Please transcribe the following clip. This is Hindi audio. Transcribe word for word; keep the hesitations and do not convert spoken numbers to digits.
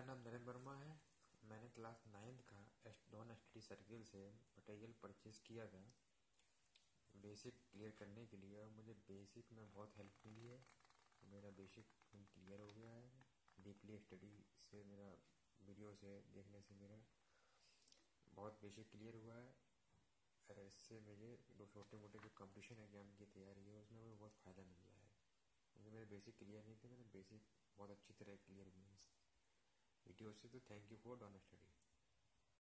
नाम नरेंद्र वर्मा है। मैंने क्लास नाइन्थ का डॉन स्टडी सर्किल से मटेरियल परचेज़ किया था बेसिक क्लियर करने के लिए, और मुझे बेसिक में बहुत हेल्प मिली है। मेरा बेसिक क्लियर हो गया है। डीपली स्टडी से, मेरा वीडियो से देखने से मेरा बहुत बेसिक क्लियर हुआ है। और इससे मुझे जो छोटे मोटे जो कंपटीशन एग्जाम की तैयारी है उसमें मुझे बहुत फ़ायदा मिल रहा है, क्योंकि मेरे बेसिक क्लियर नहीं थे। मेरे बेसिक बहुत अच्छी तरह क्लियर हुए इस वीडियो से। तो thank you for Dawn study.